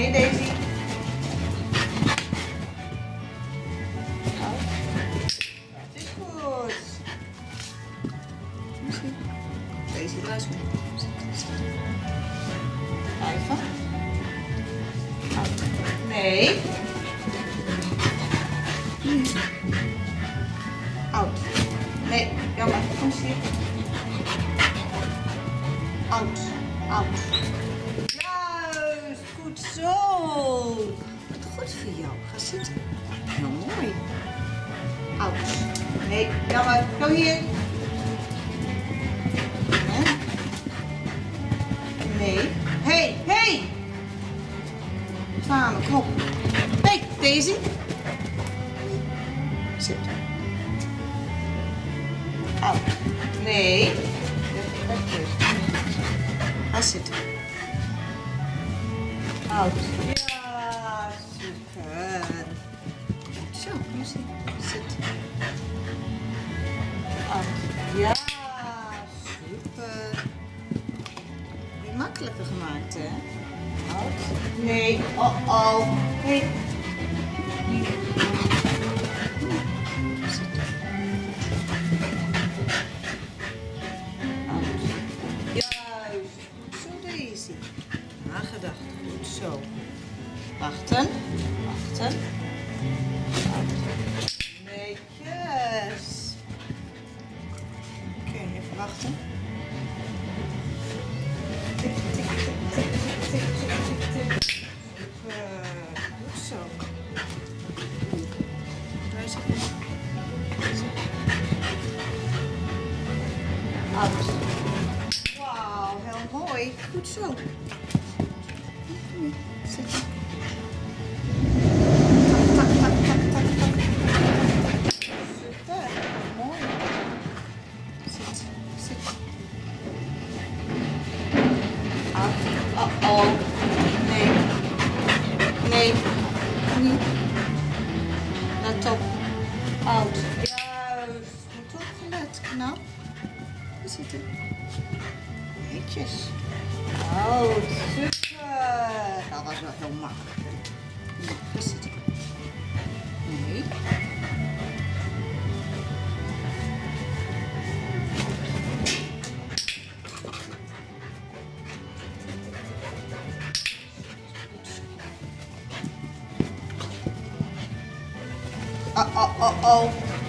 Nee, Daisy. Oud. Het is goed. Misschien. Daisy, luister. Blijven. Oud. Nee. Oud. Nee, jammer. Kom eens hier. Oud. Oud. Juist. Goed zo. Wat goed voor jou. Ga zitten. Heel mooi. Oud. Nee, jammer. Kom hier. Nee. Hey, hey. Samen, kom op. Hey, Daisy. Zit. Oud. Nee. Ga zitten. Oud. Ja, super. Zo, kom eens hier. Zit. Oud. Ja, super. Weer makkelijker gemaakt, hè? Oud. Nee. Oh, oh. Hey. Nagedacht. Goed zo. Wachten. Wachten. Netjes. Oké, even wachten. Tik, tik, tik, tik, tik, tik, tik, tik. Goed zo. Waar is het? Uit. Wauw, heel mooi. Goed zo. Zit. Tak, tak, tak, tak, tak, tak. Super, mooi. Zit, zit. Oh. Nee. Nee. Niet. Let op. Oud. Juist. Goed opgelet. Knap. We zitten. Netjes. Oud. Super. Dat was wel heel makkelijk. Nee, ga zitten. Nee. Oh.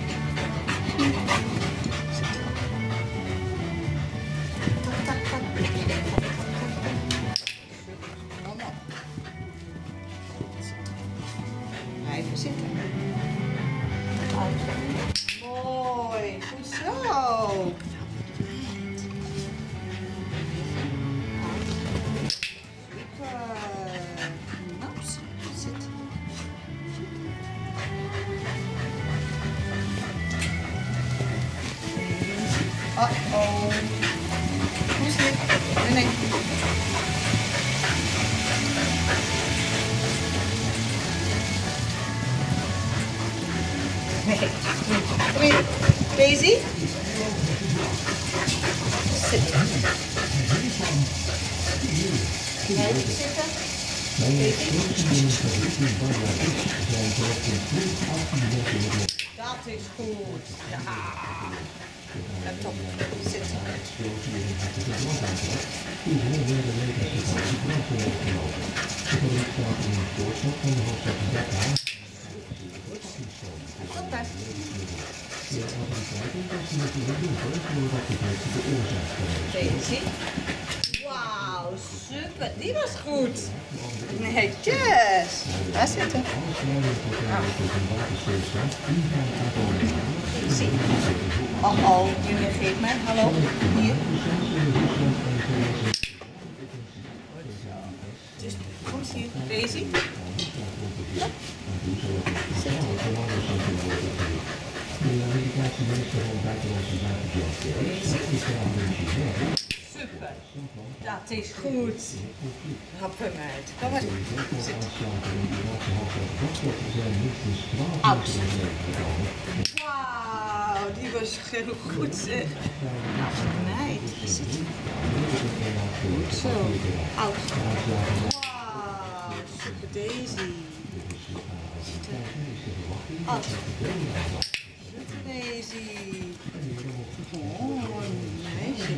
Blijven zitten. Mooi. Goed zo. Super. Nou, zit. Oh. Hoe is dit? Nee. Nee. Kom hier. Daisy. Zitten. Blijven zitten. Dat is goed. Ja. Let op. Zitten. Oké. Daisy. Wauw, super. Die was goed. Netjes. Daar zitten. Daisy. Oh, je reageert mij. Hallo. Hier. Dus, kom eens hier. Daisy. Ja. Super. Dat is goed. Happen meid. Kom maar. Zit. Oud. Wauw, die was heel goed zeg. Meid. Zit. Goed zo. Oud. Wauw. Super Daisy. Out. Super Daisy. Oh, mooi meisje.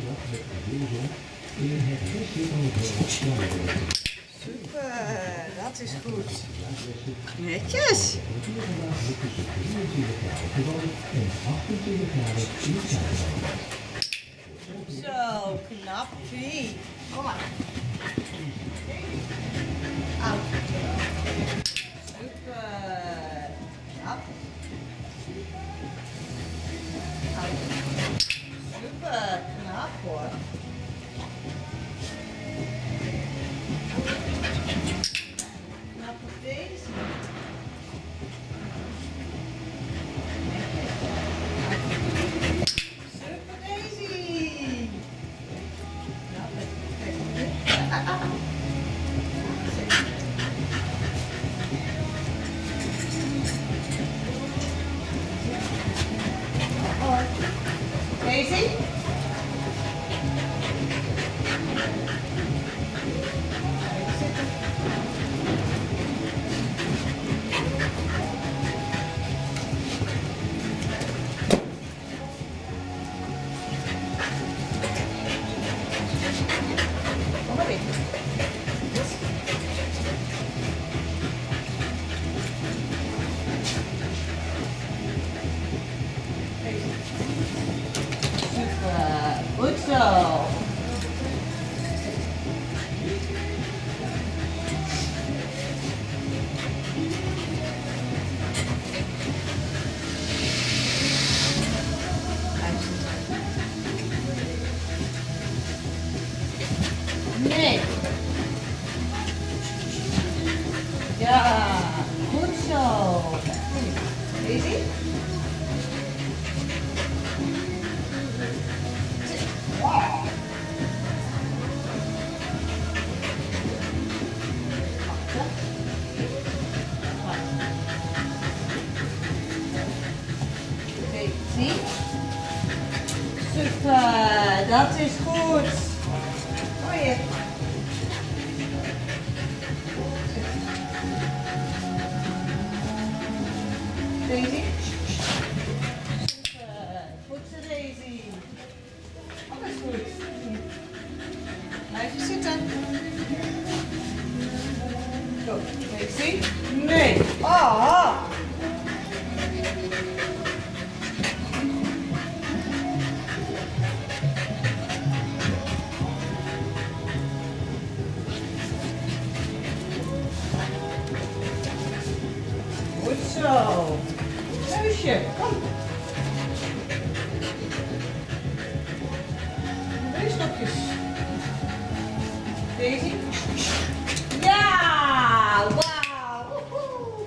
Super, dat is goed. Netjes. Zo, knappie. Kom maar. Out. Super. Knap. Out. Super, knap hoor. Knappe deze. Super Daisy. Daisy? Kom maar in. Super, goed zo. Nee. Ja, goed zo. Daisy? Wow. Daisy? Super, dat is goed. Kom hier. Daisy? Super, goed zo Daisy. Alles goed. Blijf je zitten. Go, Daisy. Nee. Ah. Goed zo. Neusje, kom. Neusstokjes. Daisy. Ja! Wauw! Woehoe.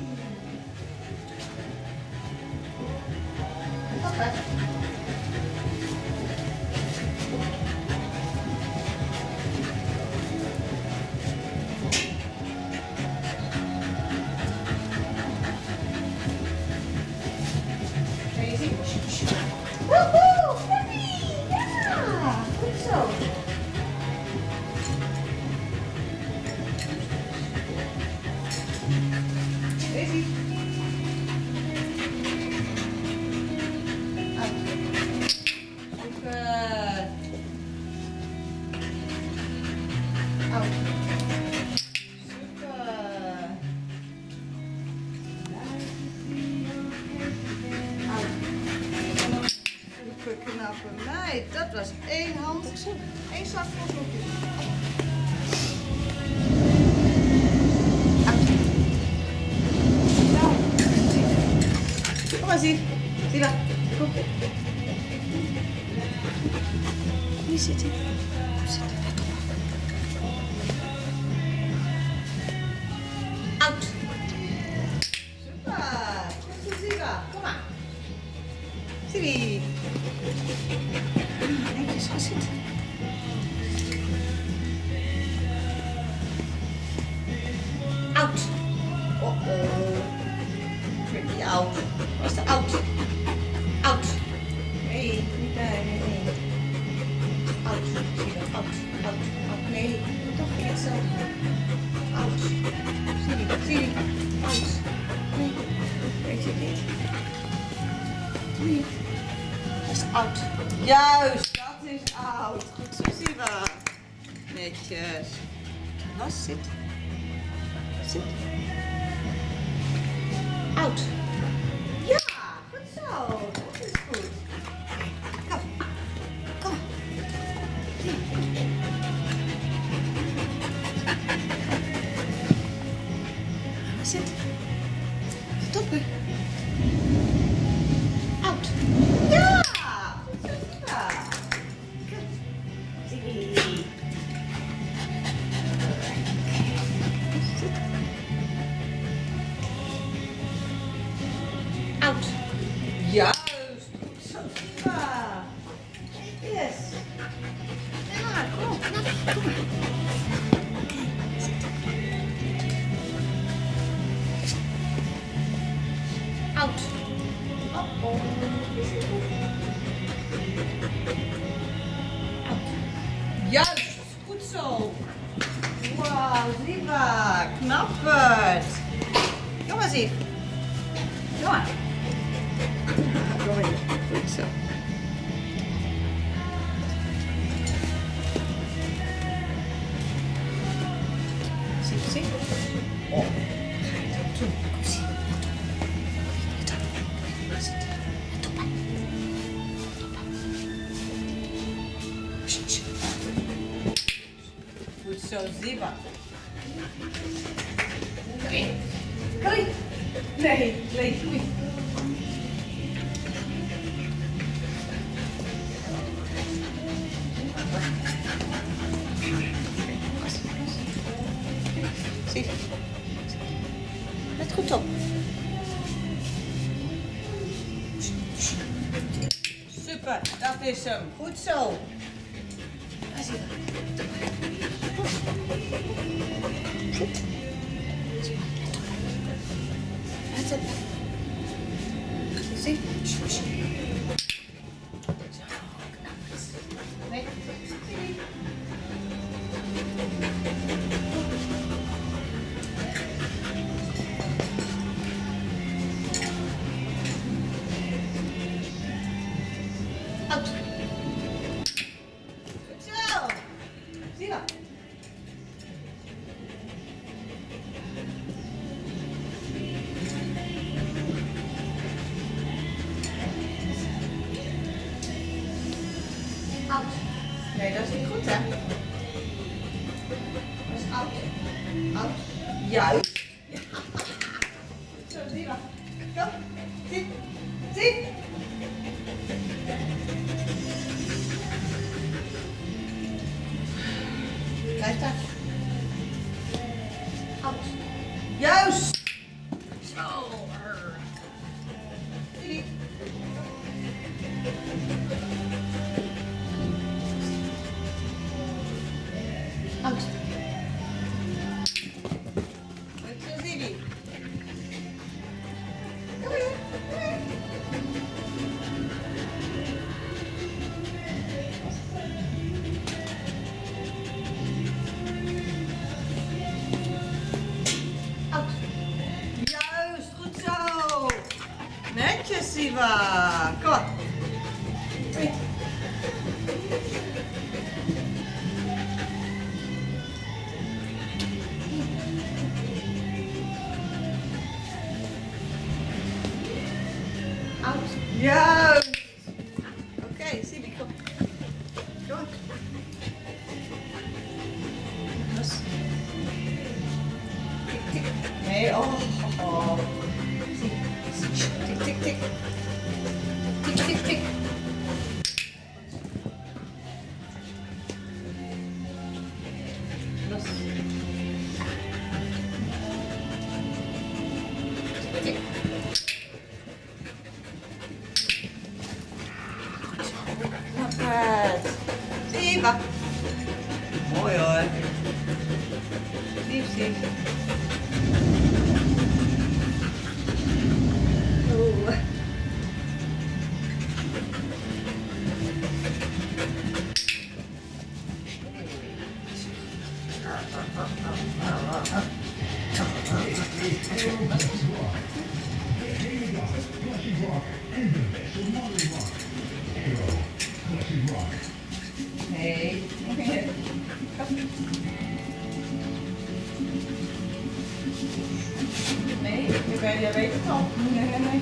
Oké. Daisy. Woehoe! Happy! Ja! Goed zo. Daisy. Uit. Super. Uit. Super. Uit. Super knappe meid. Dat was één hand. Eén zak vol blokjes. Kom maar, zie. Zie daar. Kom. Hier zit hij. Out. Super. Goed zo, Ziva. Kom maar. Zivi. Netjes gaan zitten. Out. Oh-oh. Pretty out. Waar is de out? Out. Nee, niet bij. Nee. Out. Zie je dat? Out. Out. Out. Nee, toch niet zo. Out. Oud. Juist, dat is oud. Goed zo, Siva. Netjes. Los, zit. Zit. Oud. Ja, goed zo. Dat is goed. Kom. Kom. Zit. Stoppen. Oud. Ja! Goed zo, Siva. Kom. Zit. Oud. Juist. Goed zo, Siva. Yes. Ja, kom op. Kom maar. Oké, zit. Oud. Oh. Oud. Juist. Goed zo. Wauw, Siva. Knap het. Kom maar, Siva. Kom maar. Goed zo. Zie. Oh, ga je dat doen? Kom, zie. Goed zo, Siva. Oké. Kijk. Nee, oei. Zie. Let goed op. Super, dat is hem. Goed zo. Daar zie je. Zit. Let op. Zie. Nee. Oud. Goed zo. Zie je. Oud. Nee, dat is niet goed, hè? Dat is oud. Oud. Juist. Ja. Goed zo, zie je. Kom. Zie. Zie. Blijf daar. Oud. Juist. Zo. Zie. Oud. Goed zo, zie je. Kom hier. Kom hier. Oud. Juist, goed zo. Netjes, Siva. Kom maar. Kom. Oud. Juist. Oké, Siva, kom. Kom. Los. Tik, tik. Nee, oh. Tik, tik, tik. Tik, tik, tik. Los. Tik, tik. Goed zo. Knap het. Siva. Mooi hoor. Lief, lief. Oeh. En de beste man. Nee. Nee, jij weet het al. Nee.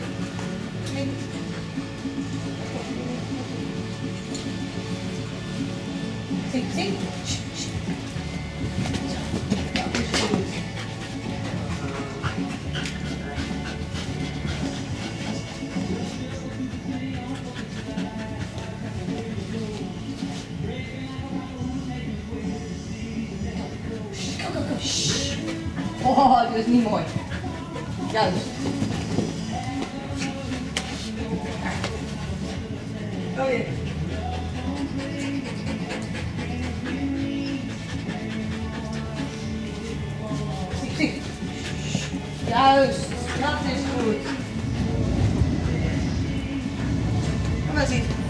Cick. Dat is goed. Oh, dat is niet mooi. Juist. Oh ja. Cick. Juist, dat is goed. Kom maar zien.